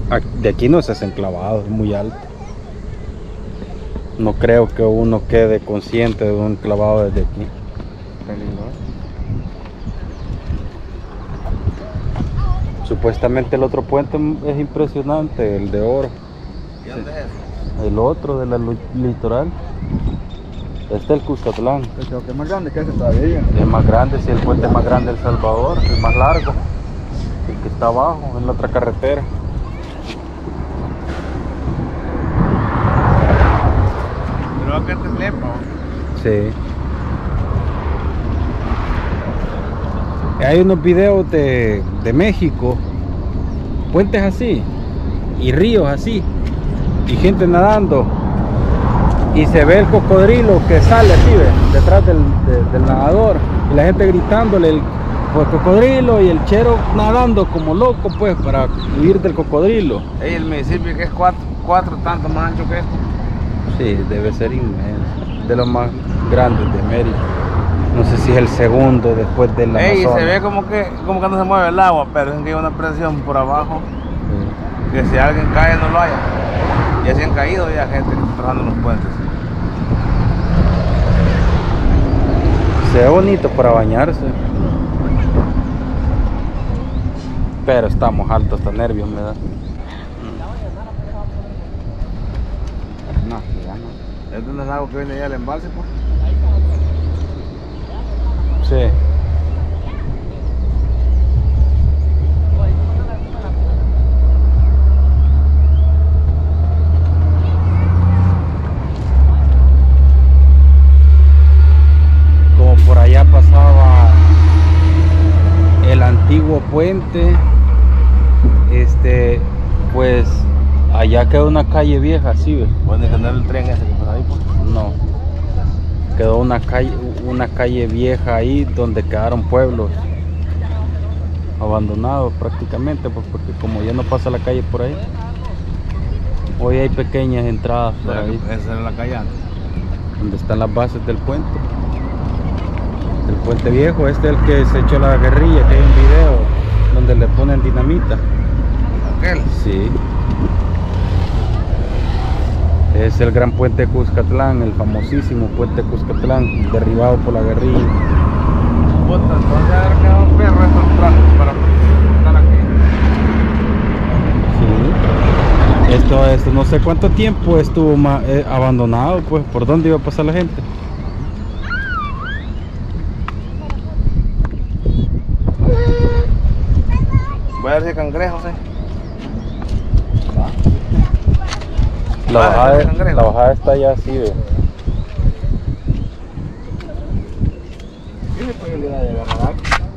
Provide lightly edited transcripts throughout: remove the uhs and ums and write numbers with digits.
De aquí no se hacen clavados, es muy alto. No creo que uno quede consciente de un clavado desde aquí. Peligroso. Supuestamente el otro puente es impresionante, el de oro. ¿Y dónde es eso? El otro de la litoral. Este es el Cuscatlán. Creo que es más grande que ese todavía. Es más grande, sí, el puente más grande de El Salvador, el más largo. El que está abajo, en la otra carretera. Creo que este es Lepa. Sí. Hay unos videos de México, puentes así, y ríos así, y gente nadando, y se ve el cocodrilo que sale así, ¿ve? Detrás del nadador, y la gente gritándole el cocodrilo, y el chero nadando como loco, pues, para huir del cocodrilo. Ey, el municipio que es cuatro tanto más ancho que esto. Sí, debe ser inmenso, de los más grandes de América. No sé si es el segundo después del Amazonas. Ey, se ve como que no se mueve el agua, pero es que hay una presión por abajo. Sí. Que si alguien cae no lo haya. Y así han caído ya gente que está trabajando en los puentes. Se ve bonito para bañarse. Pero estamos altos, hasta nervios me da. No, ya no. ¿Este no es algo que viene ya al embalse, pues? Sí. Como por allá pasaba el antiguo puente, pues allá quedó una calle vieja, ¿sí ves? ¿Pueden entender el tren ese que pasa ahí, pues? No. Quedó una calle vieja ahí donde quedaron pueblos abandonados prácticamente, pues, porque como ya no pasa la calle por ahí, hoy hay pequeñas entradas por ahí. Esa era la calle antes. Donde están las bases del puente. El puente viejo, este es el que se echó la guerrilla, que hay un video donde le ponen dinamita. ¿Aquel? Sí. Es el gran puente de Cuscatlán, el famosísimo puente de Cuscatlán, derribado por la guerrilla. Puta, entonces haber quedado un perro estos trastos para estar aquí. Sí. Esto no sé cuánto tiempo estuvo abandonado, pues, ¿por dónde iba a pasar la gente? Voy a ver si hay cangrejos, La bajada está allá así, ve. ¿Qué posibilidad de agarrar?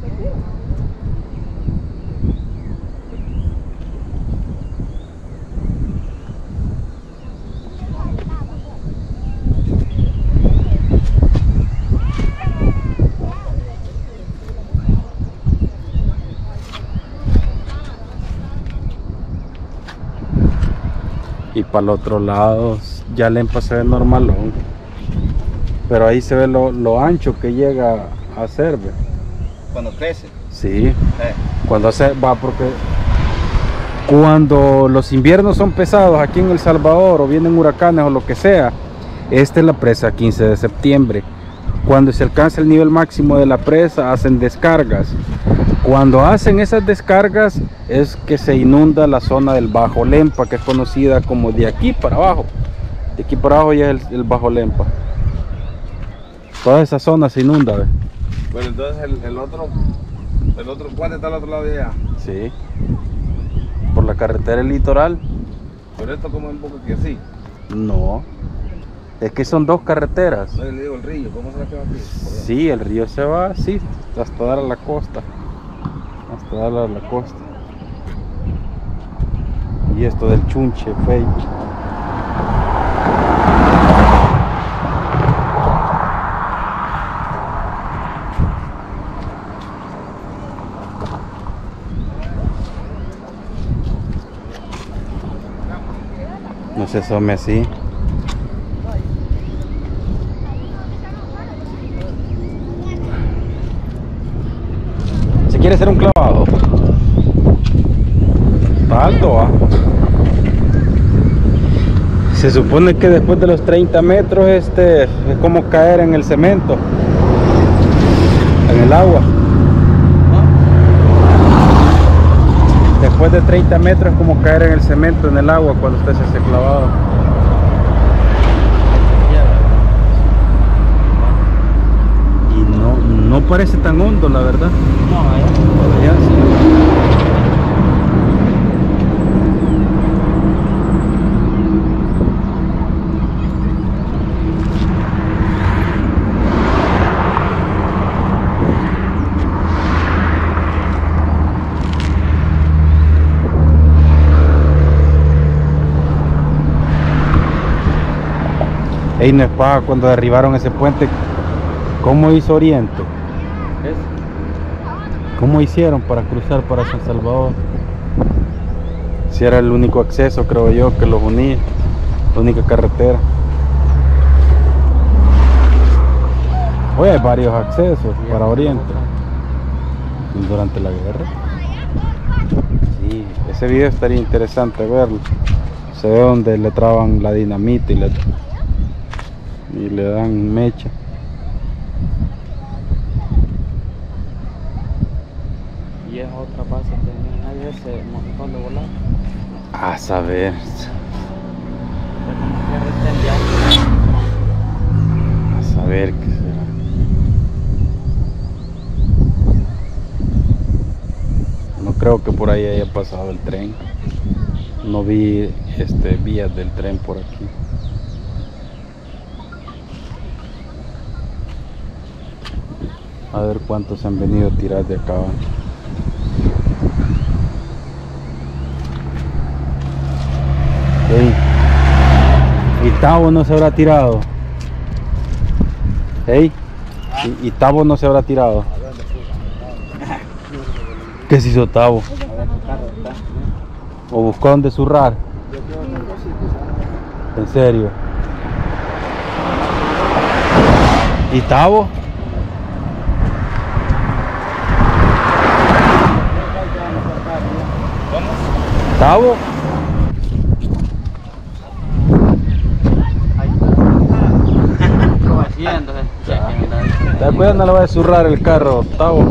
Y para el otro lado ya Lempa se ve normalón, pero ahí se ve lo ancho que llega a ser, ¿ve? Cuando crece. Sí, cuando porque cuando los inviernos son pesados aquí en El Salvador o vienen huracanes o lo que sea, esta es la presa 15 de septiembre. Cuando se alcanza el nivel máximo de la presa hacen descargas. Cuando hacen esas descargas es que se inunda la zona del Bajo Lempa, que es conocida como de aquí para abajo. De aquí para abajo ya es el Bajo Lempa. Toda esa zona se inunda, ¿ve? Bueno, entonces el otro puente está al otro lado de allá. Sí. Por la carretera litoral. Pero esto como un poco que así. No. Es que son dos carreteras. No, yo le digo el río, ¿cómo se la queda aquí? Sí, el río se va así hasta dar a la costa. Hasta dar a la costa. Y esto del chunche feo. No se asome así. ¿Se quiere hacer un clavado? Está alto, ¿ah? Se supone que después de los 30 metros es como caer en el cemento, en el agua. Después de 30 metros es como caer en el cemento, en el agua, cuando usted se hace clavado. Y no parece tan hondo, la verdad. No, Allá sí. Ey, no es paja, cuando derribaron ese puente, ¿cómo hizo Oriente? ¿Cómo hicieron para cruzar para San Salvador? Si era el único acceso, creo yo, que los unía, la única carretera. Hoy hay varios accesos para Oriente durante la guerra. Sí, ese video estaría interesante verlo. Se ve donde le traban la dinamita y le dan mecha. Y es otra base que nadie ese montón de volar. A saber. A saber qué será. No creo que por ahí haya pasado el tren. No vi vías del tren por aquí. A ver cuántos han venido a tirar de acá. Hey. Y Tavo no se habrá tirado. Hey. Y Tavo no se habrá tirado. ¿Qué se hizo Tavo? ¿O buscó dónde zurrar? ¿En serio? ¿Y Tavo? ¿Tavo? Después no le va a zurrar el carro, Tavo.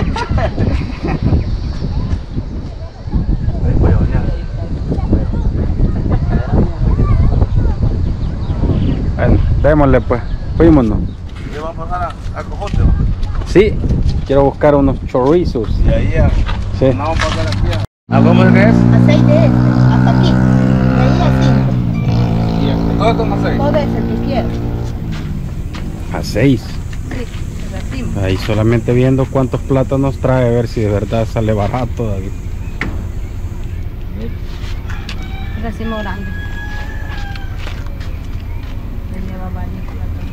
Bueno, démosle pues, fuímonos. ¿Y vamos a pasar a Cojote? Sí, quiero buscar unos chorizos. Y ahí ya. Sí. Vamos a pasar aquí. ¿A cómo es que es? A 6 de hasta aquí. De ahí a 5. Y aquí. ¿Todos están a 6? Todo es el que quiero. A 6. Sí, el racimo. Ahí solamente viendo cuántos plátanos trae, a ver si de verdad sale barato, David. El racimo grande. Le lleva varios plátanos.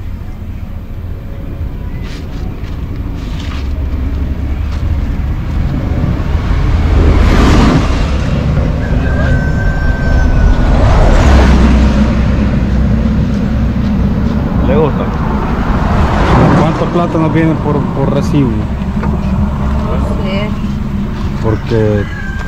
¿Le gusta? ¿Cuántos plátanos vienen por recibo? No sé. Porque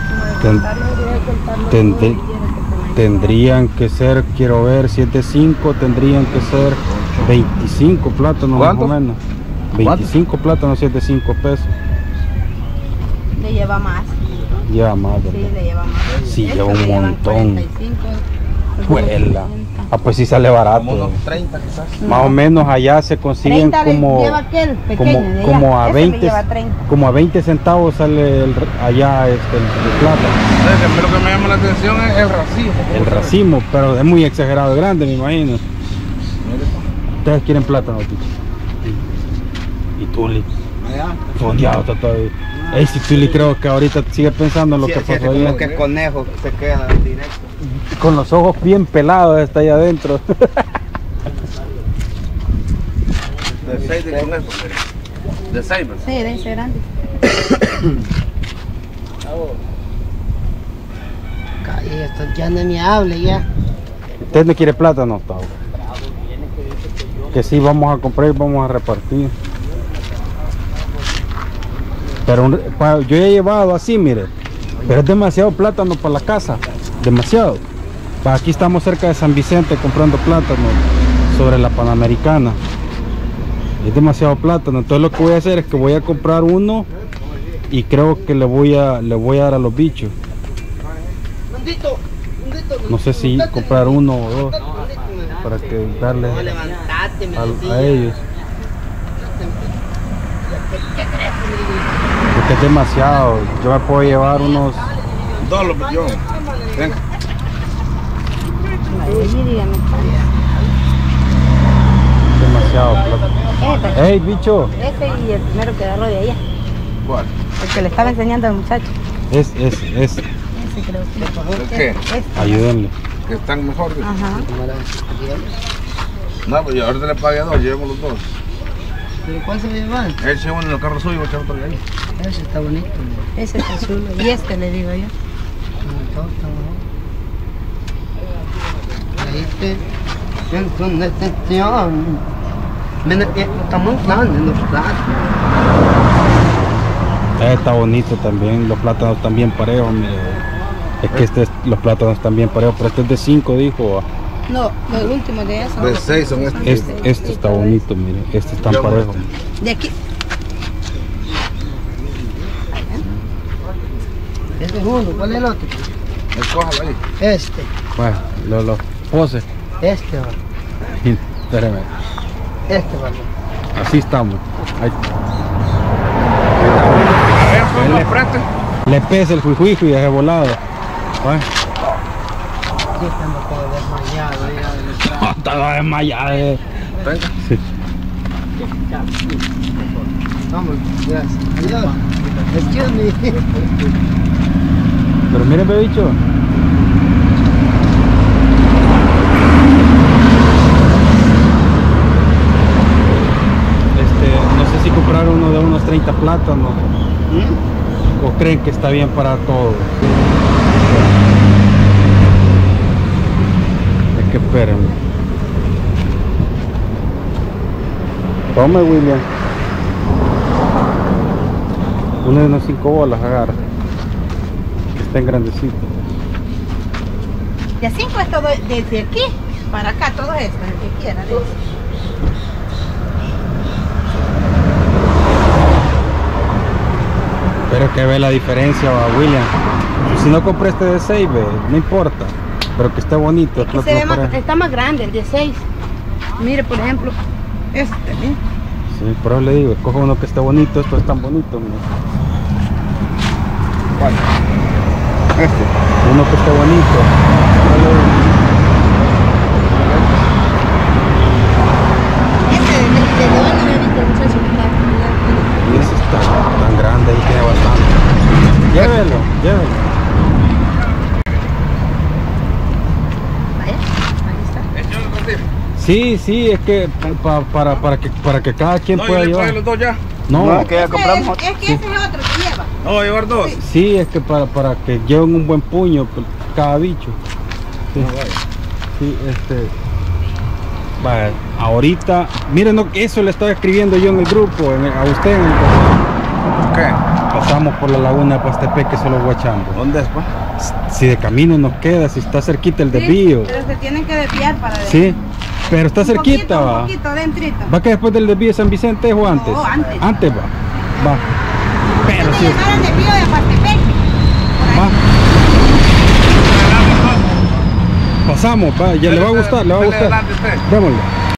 Como tendrían que ser, quiero ver, 7.5, tendrían que ser 25 plátanos ¿Cuánto? más o menos. 25 plátanos, 7.5 pesos. le lleva más. Lleva más, ¿verdad? Sí, le lleva más. Sí, Estos lleva un le llevan montón. 45, Juela. 50. Ah, pues sí sale barato. Como unos 30 quizás. Más o menos allá se consiguen 30 como, lleva aquel pequeño de allá. como a Ese me 20, lleva 30. como a 20 centavos sale allá el plátano. Entonces, a mí lo que me llama la atención es el racimo. El racimo, pero es muy exagerado de grande, me imagino. Ustedes quieren plátano, Ticho. Y Tuli. Allá. Fondeado está todo. Ey, si Tuli creo que ahorita sigue pensando en lo que pasó como ahí. que es conejo, se queda directo. Con los ojos bien pelados está ahí adentro. De 6 de conejo, de 6, ¿verdad? Sí, de ese grande. Calle, esto ya no me hable ya. ¿Usted no quiere plátano, Tavo? Que sí, vamos a comprar y vamos a repartir. Pero yo he llevado así, mire. Pero es demasiado plátano para la casa. Demasiado. Va, aquí estamos cerca de San Vicente comprando plátano sobre la Panamericana. Es demasiado plátano, entonces lo que voy a hacer es que voy a comprar uno y creo que le voy a dar a los bichos. No sé si comprar uno o dos para que darle a ellos. Porque es demasiado, yo me puedo llevar unos... $2 millones. Venga. Demasiado plata. ¡Ey, bicho! Ese y el primero que agarró de allá. ¿Cuál? El que le estaba enseñando al muchacho. Ese. Ese creo que. ¿El qué? Ayúdenle. Que están mejor. Ajá. No, pues yo ahorita le pagué 2, llevemos los 2. ¿Pero cuál se va a llevar? Eche uno en el carro suyo y echar otro de ahí. Ese está bonito. Ese está chulo. Y este le digo yo. Todo está bueno. Ahí te... Está muy grande los plátanos. Está bonito también, los plátanos están bien parejos, mire. Es que los plátanos están bien parejos, pero este es de 5, dijo. No, los últimos de esos. De 6 son estos. Este está bonito, mire, este está parejo. De aquí. Este es uno, ¿cuál es el otro? Escójalo ahí. Este. Bueno, lo pose. Este va. Espérame, Este va. así estamos. Ahí. A ver, frente. Le pesa el juijuijo y es volado. Bueno. Sí, estamos todos desmayados ya. Está desmayado. Venga. Sí. Vamos, gracias. Adiós. Excuse me. Pero miren, bicho. No sé si comprar uno de unos 30 plátanos. ¿O creen que está bien para todo? Es que espérenme. Tome, William. Uno de unos 5 bolas agarra. Que estén grandecitos. De 5 es todo, desde aquí para acá, todo esto, el que quiera. De eso. Pero que ve la diferencia, va, William. Si no compré este de 6, no importa. Pero que esté bonito. Que se ve más, está más grande el de 6. Mire, por ejemplo, este, ¿eh? Sí, pero le digo, escoja uno que esté bonito. Esto es tan bonito, mira. ¿Cuál? Este. Uno que esté bonito. Este, de dónde me viste el muchacho que está. Y ese está tan grande, ahí tiene bastante. Llévelo, llévelo. Vaya, ahí está. Échalo contigo. Sí, es que para que cada quien No, pueda yo le pagué llevar. los 2 ya. No, que ya compramos otro. Es que ese es otro que lleva. No, voy a llevar 2. sí, es que para que lleven un buen puño cada bicho. Sí, sí, vaya, ahorita, miren, no, eso le estaba escribiendo yo en el grupo, a usted en el... ¿Qué? Pasamos por la laguna de Pastepeque solo guachando. ¿Dónde es, pues? Si de camino nos queda, si está cerquita el Sí, desvío. pero se tienen que desviar para adentro. Sí, pero está Un cerquita, poquito, va. Un poquito dentrito. ¿Va que después del desvío de San Vicente o antes? No, antes. Antes va. Va. Pero Tienen que sí. llegar al desvío de Pastepeque. Va. Pasamos, va. Ya le va a gustar, le va a Dale gustar. adelante usted. Démosle.